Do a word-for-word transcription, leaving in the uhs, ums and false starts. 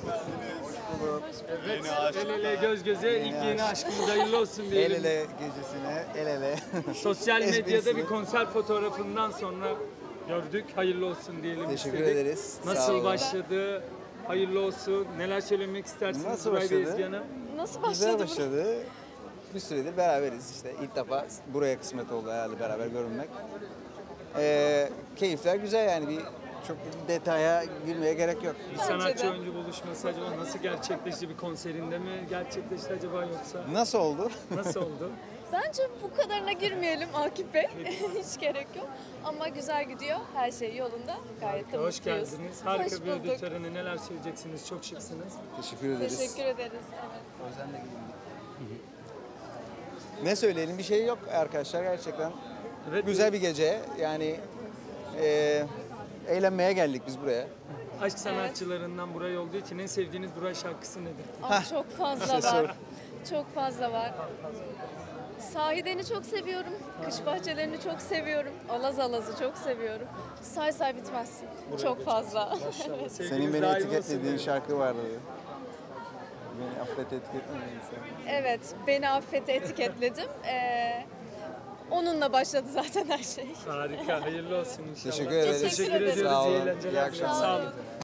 Evet, el ele göz göze ilk yeni aşkımız hayırlı olsun El diyelim. ele gecesine, el ele. Sosyal medyada Esprisi. bir konser fotoğrafından sonra gördük. Hayırlı olsun diyelim Teşekkür istedik. ederiz. Sağ Nasıl olun. başladı? Hayırlı olsun. Neler söylemek istersiniz Nasıl Nuray Bey, başladı? Ezgi Hanım? Nasıl Güzel başladı bu? başladı. Bir süredir beraberiz işte. İlk defa buraya kısmet oldu herhalde beraber görünmek. Ee, keyifler güzel yani bir çok bir detaya girmeye gerek yok. Bir Bence sanatçı de. oyuncu buluşması acaba nasıl gerçekleşti? Bir konserinde mi gerçekleşti acaba yoksa? Nasıl oldu? Nasıl oldu? Bence bu kadarına girmeyelim Akif Bey. Hiç gerek yok. Ama güzel gidiyor. Her şey yolunda. Gayet de Hoş mutluyuz. geldiniz. Harika Hoş bir ödül bulduk. töreni. Neler söyleyeceksiniz? Çok şıksınız. Teşekkür ederiz. Teşekkür ederiz. Evet. Ne söyleyelim bir şey yok arkadaşlar gerçekten. Evet, Güzel bir gece yani e, eğlenmeye geldik biz buraya. Aşk sanatçılarından Buray olduğu için en sevdiğiniz Buray şarkısı nedir? Ama çok fazla işte sor. var. Çok fazla var. Sahideni çok seviyorum. Kış bahçelerini çok seviyorum. Alaz Alaz'ı çok seviyorum. Say say bitmez. Çok fazla. Maşallah. Senin beni daim olsun etiketlediğin diyelim. şarkı vardı. Beni affet etiketlediyse. Evet, beni affete etiketledim. Ee, onunla başladı zaten her şey. Harika. Hayırlı olsun inşallah. Teşekkür ederiz. Teşekkür ederim. ediyoruz. Sağ İyi olun. eğlenceler. İyi akşamlar. Sağ olun.